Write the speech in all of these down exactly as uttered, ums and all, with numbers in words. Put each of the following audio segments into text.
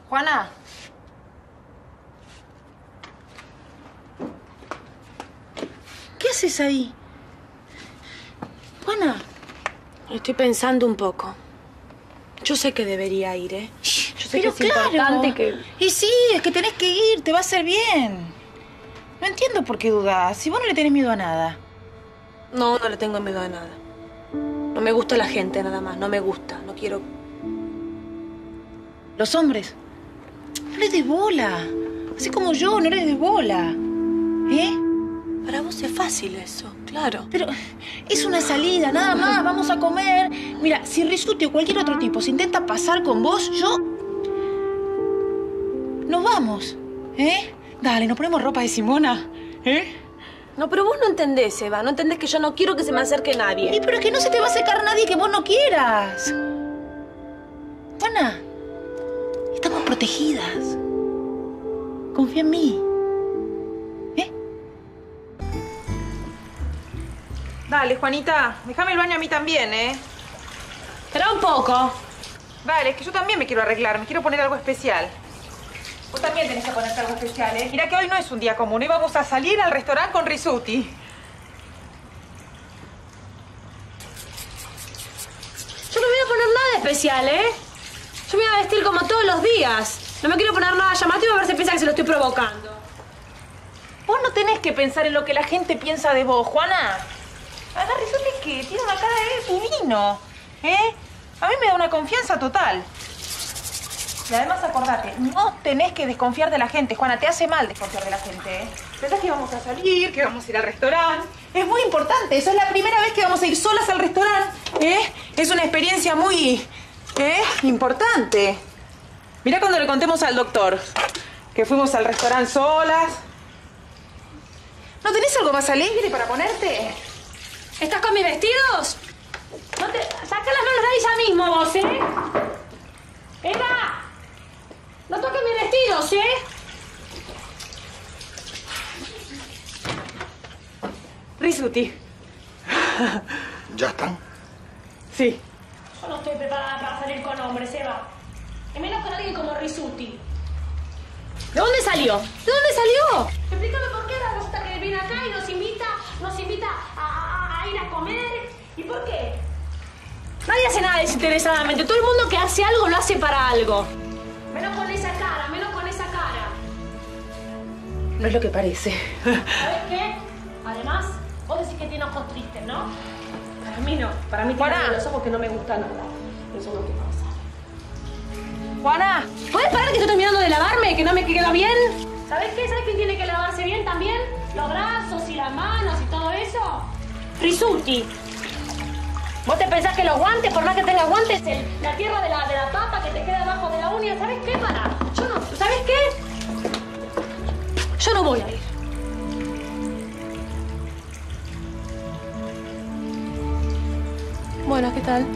Juana. ¿Qué haces ahí? Juana. Estoy pensando un poco. Yo sé que debería ir, ¿eh? Yo sé Pero que es claro. importante que... Y sí, es que tenés que ir, te va a hacer bien. No entiendo por qué dudás, si vos no le tenés miedo a nada. No, no le tengo miedo a nada. No me gusta la gente, nada más. No me gusta, no quiero... Los hombres. No les des bola. Así como yo, no les des bola. ¿Eh? Para vos es fácil eso, claro. Pero es una salida, nada más. Vamos a comer. Mira, si Rizzuti o cualquier otro tipo se intenta pasar con vos, yo... Nos vamos. ¿Eh? Dale, nos ponemos ropa de Simona. ¿Eh? No, pero vos no entendés, Eva. No entendés que yo no quiero que se me acerque nadie. Y pero es que no se te va a acercar nadie que vos no quieras. Juana, estamos protegidas. Confía en mí. ¿Eh? Dale, Juanita, déjame el baño a mí también, ¿eh? Espera un poco. Dale, es que yo también me quiero arreglar, me quiero poner algo especial. Vos también tenés que ponerte algo especial, ¿eh? Mira que hoy no es un día común, hoy vamos a salir al restaurante con Rizzuti. Yo no voy a poner nada especial, ¿eh? Yo me voy a vestir como todos los días. No me quiero poner nada llamativo a ver si piensa que se lo estoy provocando. Vos no tenés que pensar en lo que la gente piensa de vos, Juana. Además, Rizzuti es que tiene una cara de divino, ¿eh? A mí me da una confianza total. Y además, acordate, no tenés que desconfiar de la gente, Juana. Te hace mal desconfiar de la gente, ¿eh? Pensás que vamos a salir, que vamos a ir al restaurante. Es muy importante. Eso es la primera vez que vamos a ir solas al restaurante, ¿eh? Es una experiencia muy, ¿eh? importante. Mirá cuando le contemos al doctor que fuimos al restaurante solas. ¿No tenés algo más alegre para ponerte? ¿Estás con mis vestidos? No te... Saca las manos de ahí ya mismo vos, ¿eh? ¡Eva! ¡No toques mis vestidos, eh! Rizzuti. ¿Ya están? Sí. Yo no estoy preparada para salir con hombres, Eva. Y menos con alguien como Rizzuti. ¿De dónde salió? ¿De dónde salió? Explícame por qué la resulta que viene acá y nos invita, nos invita a, a, a ir a comer. ¿Y por qué? Nadie hace nada desinteresadamente. Todo el mundo que hace algo lo hace para algo. Menos con esa cara, menos con esa cara. No es lo que parece. ¿Sabes qué? Además, vos decís que tiene ojos tristes, ¿no? Para mí no. Para mí tiene Juana. los ojos que no me gustan nada. Eso es lo que pasa. Juana. ¿Puedes parar que estoy terminando de lavarme? ¿Que no me queda bien? ¿Sabes qué? ¿Sabes quién tiene que lavarse bien también? Los brazos y las manos y todo eso. Rizzuti. ¿Vos te pensás que los guantes, por más que tengas guantes, el, la tierra de la, de la papa que te queda abajo de la uña, ¿sabes qué? Para. Yo no... ¿Sabes qué? Yo no voy a ir. Bueno, ¿qué tal?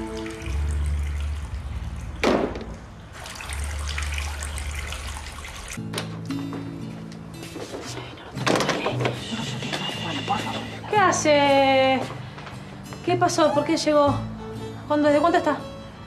¿Qué hace? ¿Qué pasó? ¿Por qué llegó? ¿Cuándo, ¿Desde cuánto está?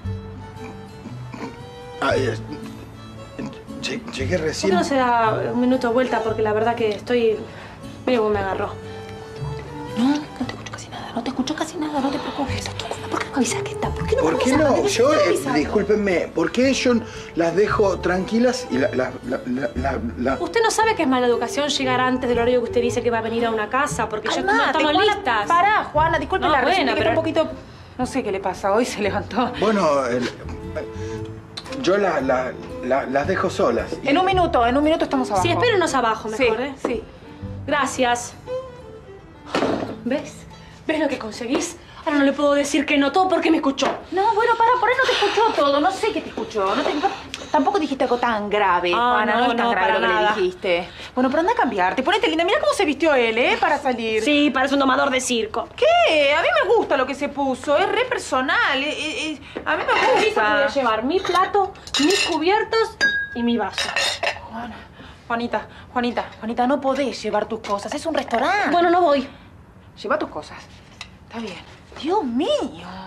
Ah, eh, lle- llegué ¿Por recién. qué no se da un minuto de vuelta? Porque la verdad que estoy... Mira cómo me agarró. No, no te escucho casi nada, no te escucho casi nada, no te preocupes. ¿Por qué no avisas que está? ¿Por qué no ¿Por qué avisas? no? Yo, Necesito eh, avisar. discúlpenme, ¿por qué yo las dejo tranquilas y la, la, la, la, la- la- Usted no sabe que es mala educación llegar antes del horario que usted dice que va a venir a una casa, porque ya no Calmate, estamos Juana, listas. Pará, Juana, disculpe No, la bueno, Rizzuti, que pero- está un poquito... No sé qué le pasa, hoy se levantó. Bueno, el- yo la, la- la- las dejo solas. y- En un minuto, en un minuto estamos abajo. Sí, espérenos abajo mejor, Sí, ¿eh? sí. Gracias. ¿Ves? ¿Ves lo que conseguís? Ahora no le puedo decir que no, todo porque me escuchó. No, bueno, para, por ahí no te escuchó todo. No sé qué te escuchó. No te- tampoco dijiste algo tan grave, Ah, Juana. No, no, es tan no, grave para lo que nada. le dijiste. Bueno, pero anda a cambiarte. Ponete linda. Mira cómo se vistió él, ¿eh? Para salir. Sí, parece un domador de circo. ¿Qué? A mí me gusta lo que se puso. Es re personal. Es- es- es- A mí me Dice que voy a gusta. llevar mi plato, mis cubiertos y mi vaso. Juana, Juanita, Juanita, Juanita, no podés llevar tus cosas. Es un restaurante. Bueno, no voy. Lleva tus cosas. Está bien. Dios mío.